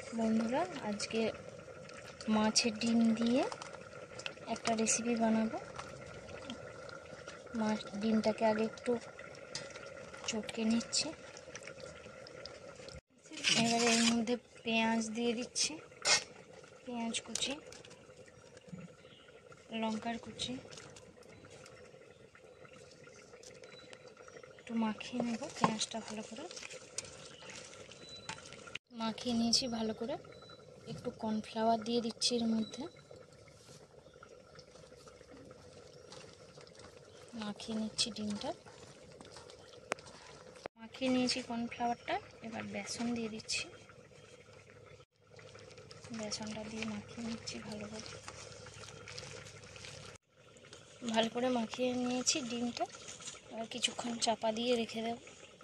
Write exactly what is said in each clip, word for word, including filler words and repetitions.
বন্ধুরা, আজকে মাছের ডিম দিয়ে একটা রেসিপি বানাবো। মাছ ডিমটাকে আগে একটু চটকে নিচ্ছি। এবারে এর মধ্যে পেঁয়াজ দিয়ে দিচ্ছি, পেঁয়াজ কুচি, লঙ্কার কুচি, একটু মাখিয়ে নেব। পেঁয়াজটা ভালো করে মাখিয়ে নিয়েছি ভালো করে। একটু কর্নফ্লাওয়ার দিয়ে দিচ্ছি এর মধ্যে, মাখিয়ে নিচ্ছি ডিমটা। মাখিয়ে নিয়েছি কর্নফ্লাওয়ারটা, এবার বেসন দিয়ে দিচ্ছি। বেসনটা দিয়ে মাখিয়ে নিচ্ছি ভালো করে। ভালো করে মাখিয়ে নিয়েছি ডিমটা, আর কিছুক্ষণ চাপা দিয়ে রেখে দেব।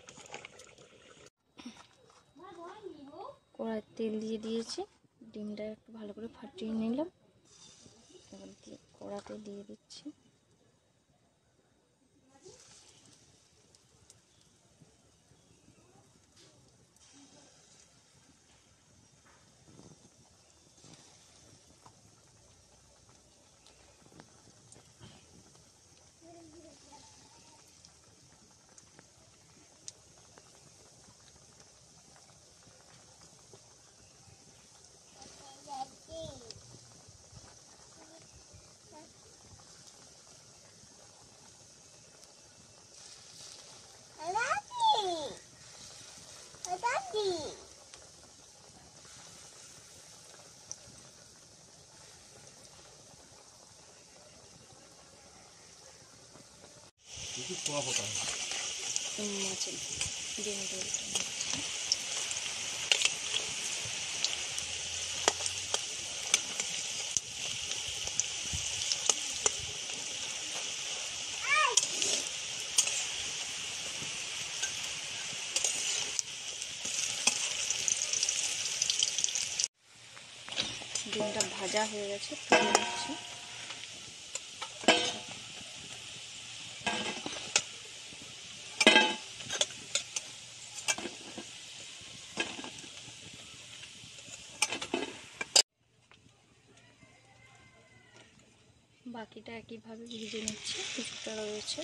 কড়াই তেল দিয়ে দিয়েছি, ডিমটা একটু ভালো করে ফাটিয়ে নিলাম। এবার দিয়ে কড়াতে দিয়ে দিচ্ছি। মাছের ডিমটা ডিমটা ভাজা হয়ে গেছে, তুলে নিচ্ছি। বাকিটা একইভাবে ভেজে নিচ্ছি, কিছুটা রয়েছে।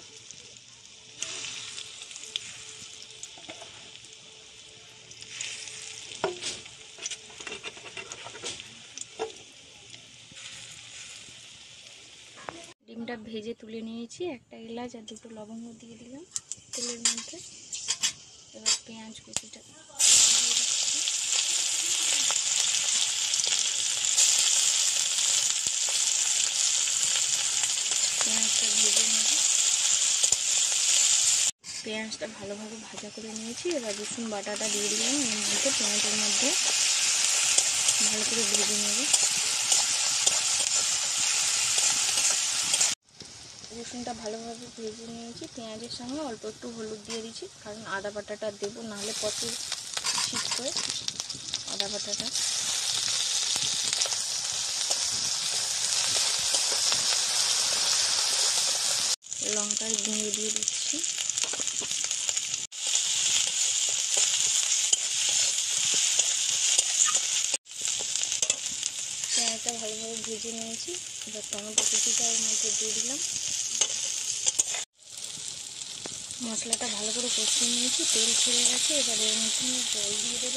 ডিমটা ভেজে তুলে নিয়েছি, একটা এলাচ আর দুটো লবঙ্গ দিয়ে দিলাম তেলের মধ্যে। এবার পেঁয়াজ কুচিটা দিয়ে দিচ্ছি। পেঁয়াজটা ভেজে নেব। পেঁয়াজটা ভালোভাবে ভাজা করে নিয়েছি। এবার রসুন বাটাটা দিয়ে দিলাম এর মধ্যে, পেঁয়াজের মধ্যে ভালো করে ভেজে নেব। রসুনটা ভালোভাবে ভেজে নিয়েছি। পেঁয়াজের সঙ্গে অল্প একটু হলুদ দিয়ে দিচ্ছি, কারণ আদা বাটাটা দেবো, নাহলে পথে ছিট করে আদা বাটাটা। লঙ্কার গুঁড়ো দিয়ে দিচ্ছি। পেঁয়াজটা ভালোভাবে ভেজে নিয়েছি। এবার টমেটো কুচিটা এর মধ্যে দিয়ে দিলাম। মশলাটা ভালো করে কষিয়ে নিয়েছি, তেল ছেড়ে গেছে। এবার এর মধ্যে জল দিয়ে দেবো।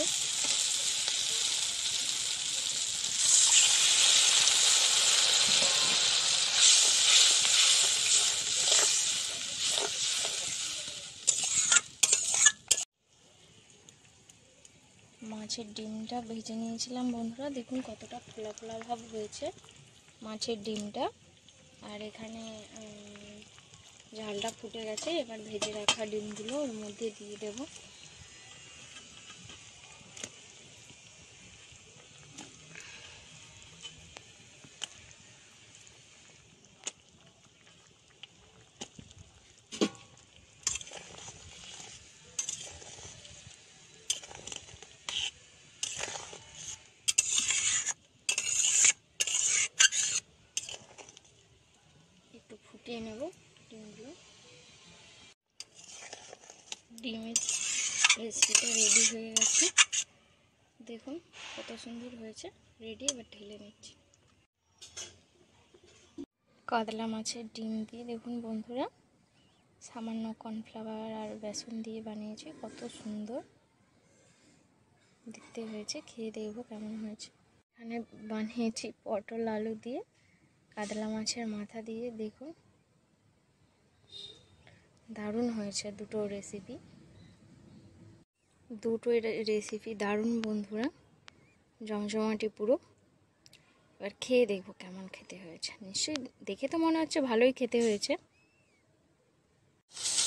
মাছের ডিমটা ভেজে নিয়েছিলাম বন্ধুরা, দেখুন কতটা ফোলা ফোলা ভাব হয়েছে মাছের ডিমটা। আর এখানে ঝালটা ফুটে গেছে। এবার ভেজে রাখা ডিমগুলো ওর মধ্যে দিয়ে দেব। একটু ফুটিয়ে নেব ডিমগুলো। ডিমের দেখুন কত সুন্দর হয়েছে, রেডি। এবার ঢেলে নিচ্ছি। কাতলা মাছের ডিম দিয়ে দেখুন বন্ধুরা, সামান্য কর্নফ্লাওয়ার আর বেসন দিয়ে বানিয়েছি, কত সুন্দর দেখতে হয়েছে। খেয়ে দেখবো কেমন হয়েছে। এখানে বানিয়েছি পটল আলু দিয়ে, কাতলা মাছের মাথা দিয়ে, দেখুন দারুণ হয়েছে দুটো রেসিপি। দুটো রেসিপি দারুণ বন্ধুরা, জমজমাটি পুরো। এবার খেয়ে দেখবো কেমন খেতে হয়েছে। নিশ্চয়ই দেখে তো মনে হচ্ছে ভালোই খেতে হয়েছে।